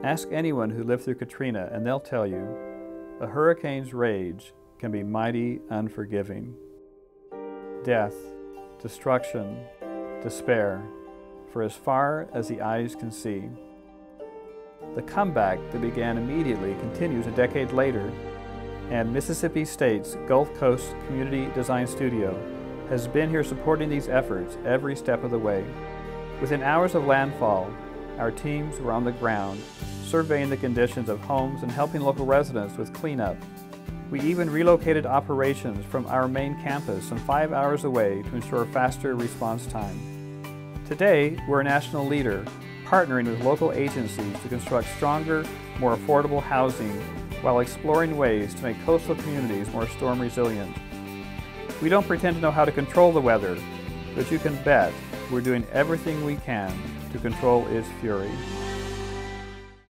Ask anyone who lived through Katrina and they'll tell you, a hurricane's rage can be mighty unforgiving. Death, destruction, despair, for as far as the eyes can see. The comeback that began immediately continues a decade later, and Mississippi State's Gulf Coast Community Design Studio has been here supporting these efforts every step of the way. Within hours of landfall, our teams were on the ground, surveying the conditions of homes and helping local residents with cleanup. We even relocated operations from our main campus some 5 hours away to ensure faster response time. Today, we're a national leader, partnering with local agencies to construct stronger, more affordable housing while exploring ways to make coastal communities more storm resilient. We don't pretend to know how to control the weather, but you can bet we're doing everything we can to control its fury.